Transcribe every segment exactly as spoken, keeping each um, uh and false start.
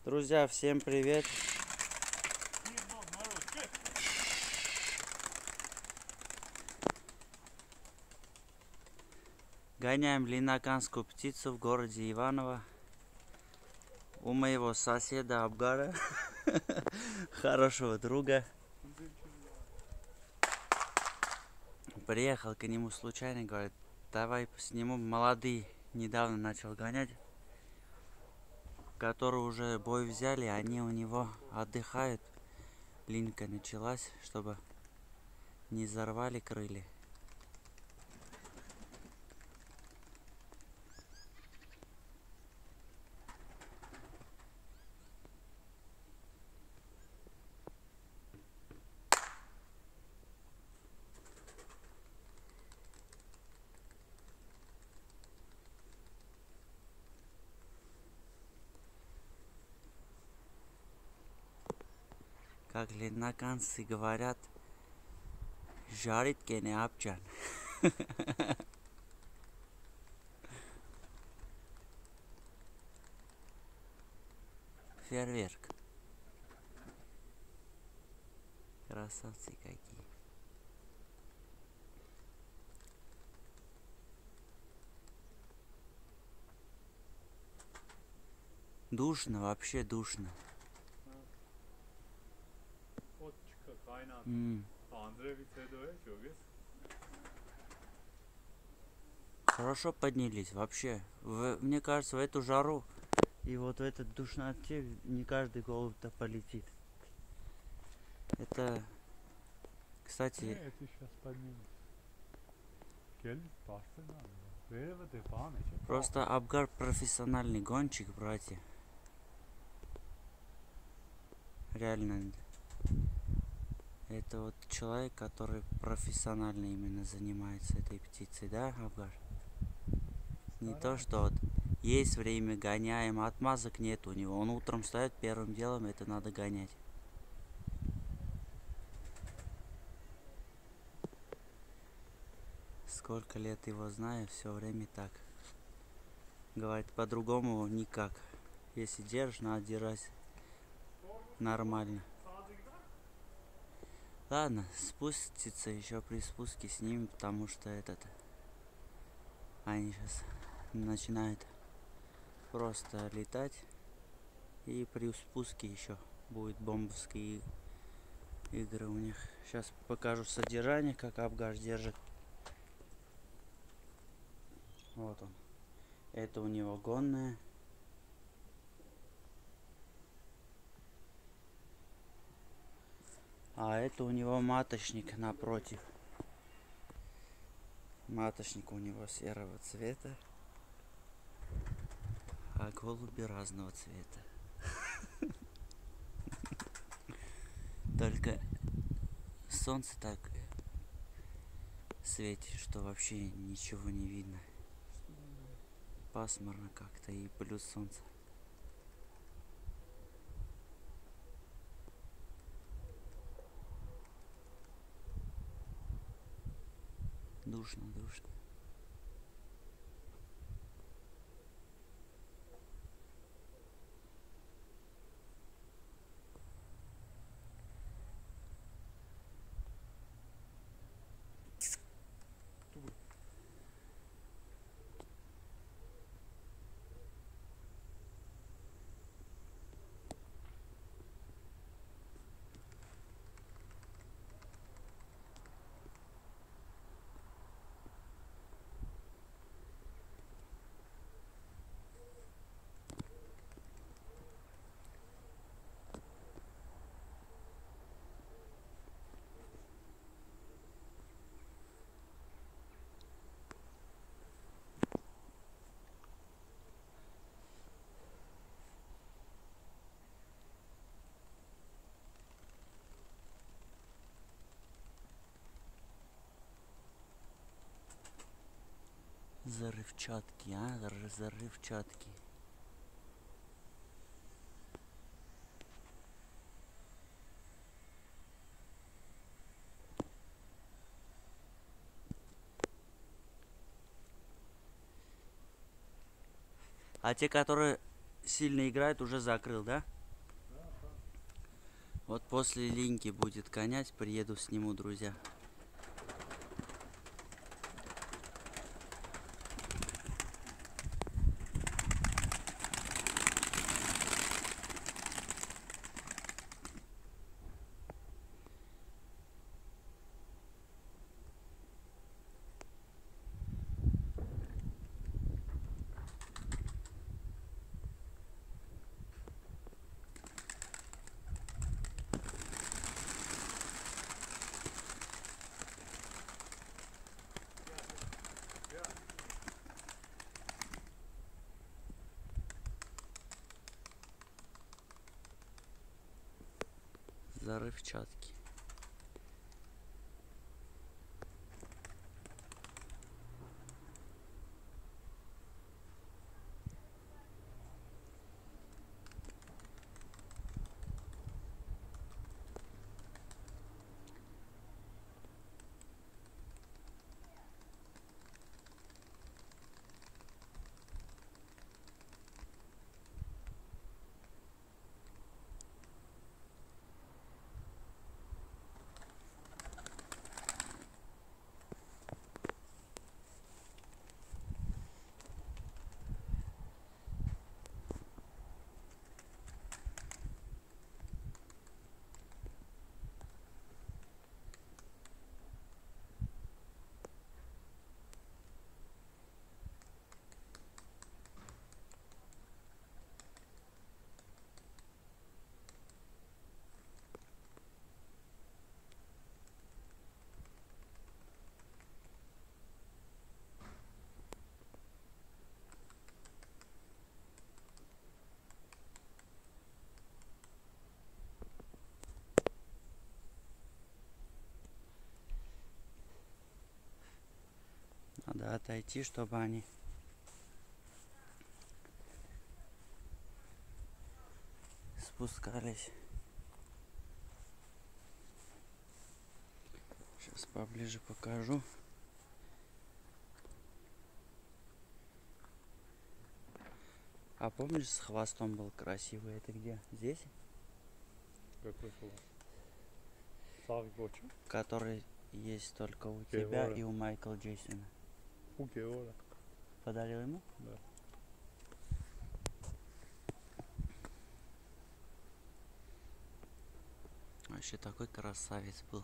Друзья, всем привет! Гоняем линаканскую птицу в городе Иваново. У моего соседа Абгара, хорошего друга. Приехал к нему случайно, говорит, давай посниму. Молодые, недавно начал гонять, которые уже бой взяли, они у него отдыхают. Линька началась, чтобы не взорвали крылья. Как линаканцы говорят, жарит кене апчан. Фейерверк. Красавцы какие. Душно, вообще душно. М. Хорошо поднялись вообще. В, мне кажется, в эту жару и вот в этот душноте не каждый голубь-то полетит. Это, кстати, Это сейчас поднимется. просто Абгар профессиональный гонщик, братья. Реально. Это вот человек, который профессионально именно занимается этой птицей, да, Абгар? Не то, что вот есть время, гоняем, отмазок нет у него. Он утром встает, первым делом это надо гонять. Сколько лет его знаю, все время так. Говорит, по-другому никак. Если держишь, надо держать нормально. Ладно, спустится еще при спуске с ним, потому что этот... Они сейчас начинают просто летать. И при спуске еще будет бомбовские игры у них. Сейчас покажу содержание, как Абгар держит. Вот он. Это у него гонная. А это у него маточник напротив. Маточник у него серого цвета. А голуби разного цвета. Только солнце так светит, что вообще ничего не видно. Пасмурно как-то и плюс солнце. Душно, душно. Зарывчатки, а? Зарывчатки. А те, которые сильно играют, уже закрыл, да? Вот после линьки будет гонять, приеду, сниму, друзья. Зарывчатки. Надо отойти, чтобы они спускались. Сейчас поближе покажу. А помнишь, с хвостом был красивый? Это где? Здесь? Какой хвост? Саргочу? Который есть только у Геора. тебя и у Майкла Джейсона. У Геора. Подарил ему? Да. Вообще такой красавец был.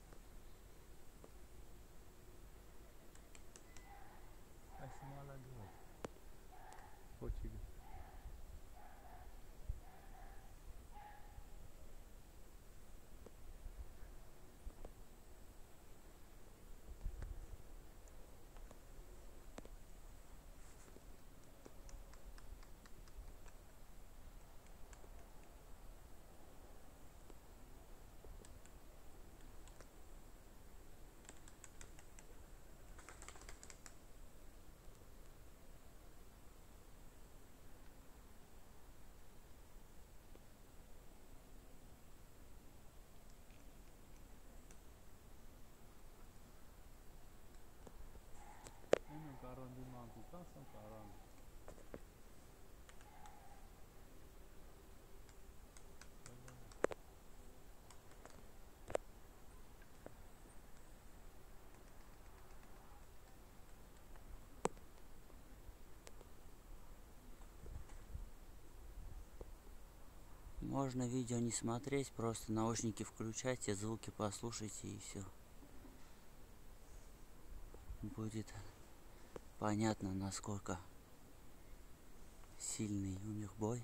Можно видео не смотреть, просто наушники включайте, звуки послушайте и все. Будет понятно, насколько сильный у них бой.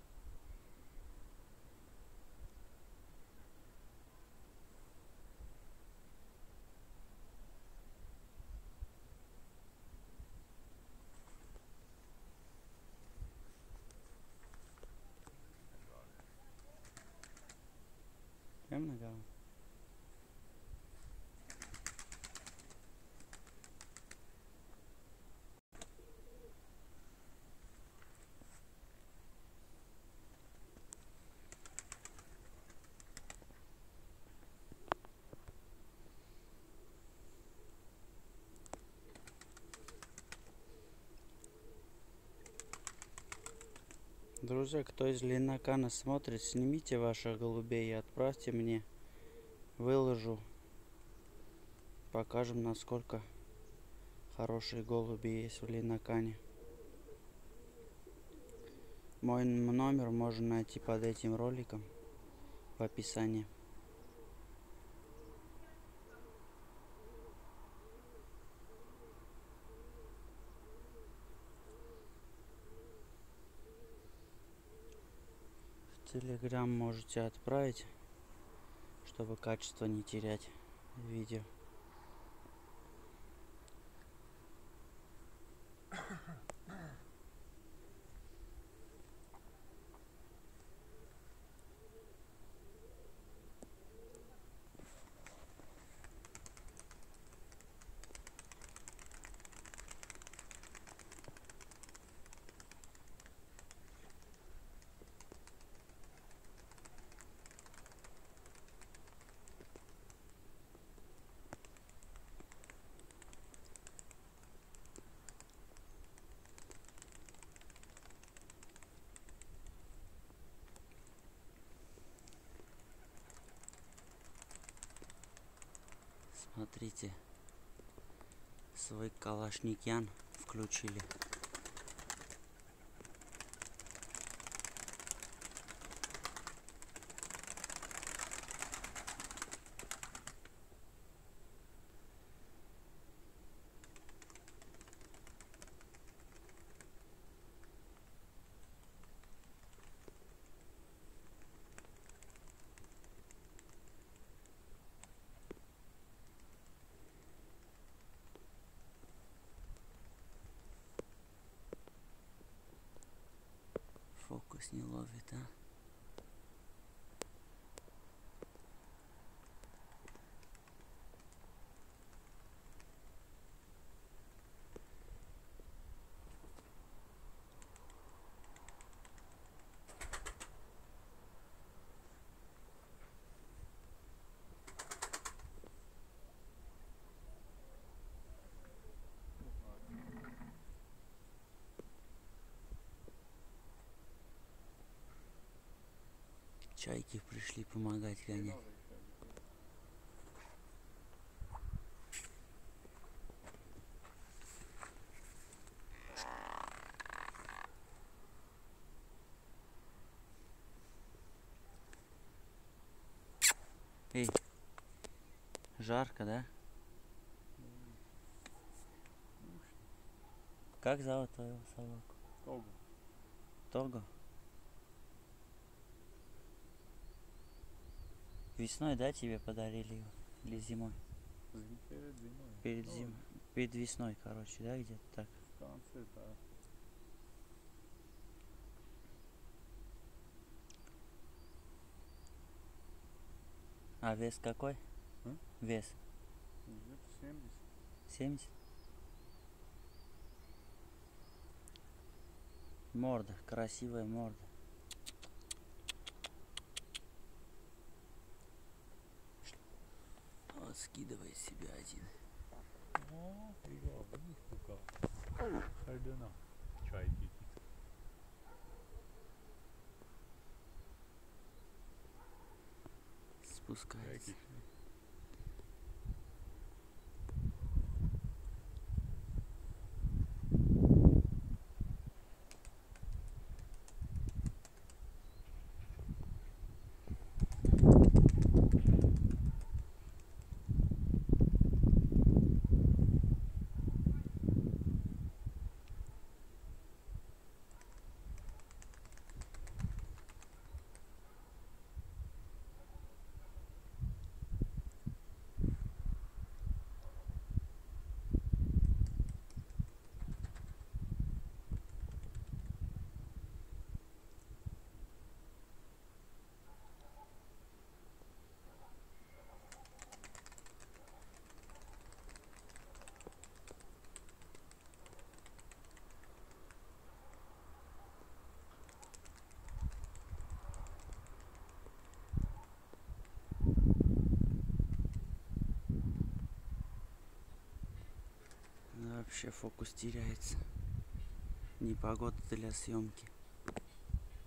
Темно говорю. Друзья, кто из Ленакана смотрит, снимите ваших голубей и отправьте мне. Выложу. Покажем, насколько хорошие голуби есть в Ленакане. Мой номер можно найти под этим роликом в описании. В Телеграм можете отправить, чтобы качество не терять видео. Смотрите, свой калашникян включили. Фокус не ловит, а? Чайки пришли помогать гонять. Эй, жарко, да? Как зовут твою собаку? Того. Того? Весной, да, тебе подарили его? Или зимой? Перед зимой. Перед зимой. Перед весной, короче, да, где-то так? В конце, да. А вес какой? А? Вес? Где-то семьдесят. семьдесят? Морда, красивая морда. Вот скидывай себя один. О, Игорь, видишь, пока. Хайдена. Чайки. Спускается. Чайки. Вообще фокус теряется. Непогода для съемки.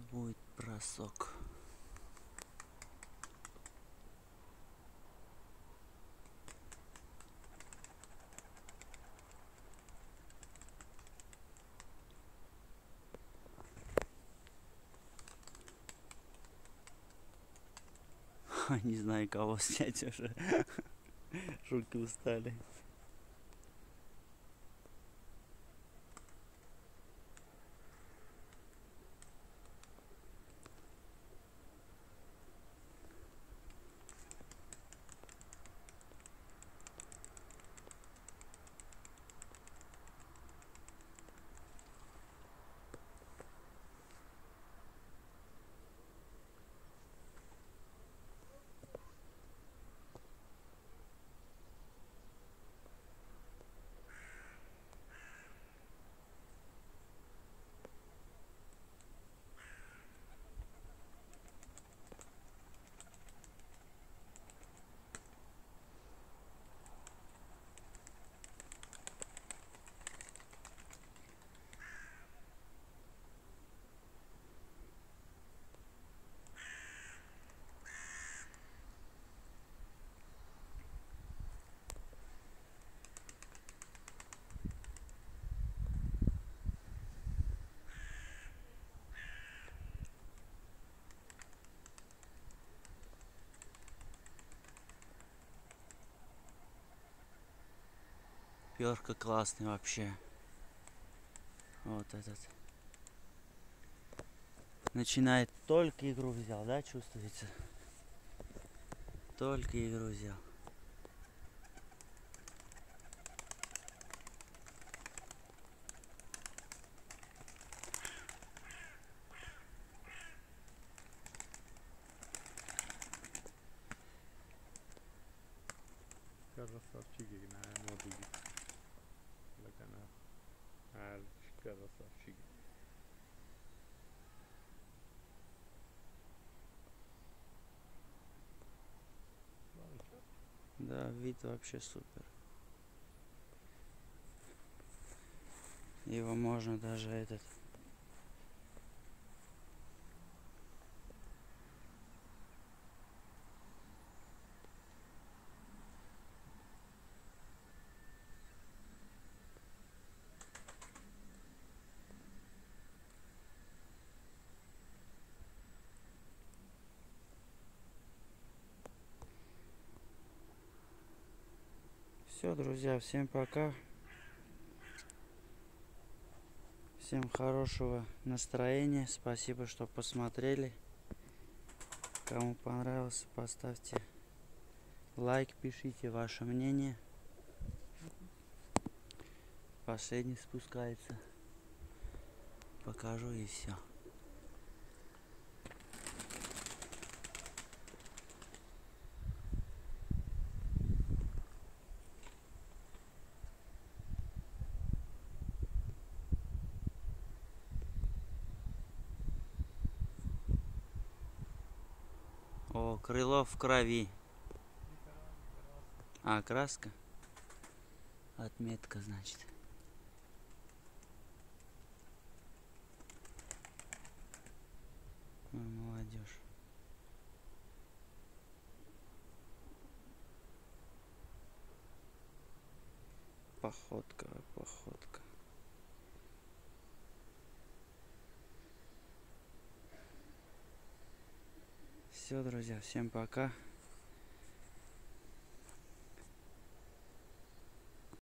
будет бросок. Не знаю, кого снять уже. Руки устали. Перка классный вообще. Вот этот. Начинает, только игру взял, да, чувствуется? Только игру взял. Krasavчики на модули. Лакана. Ар красавчики. Да, вид вообще супер. Его можно даже этот... Все, друзья, всем пока. Всем хорошего настроения. Спасибо, что посмотрели. Кому понравился, поставьте лайк, пишите ваше мнение. Последний спускается. Покажу и все. О, крыло в крови. А, краска? Отметка, значит. Ой, молодежь. Походка, походка. Все, друзья, всем пока.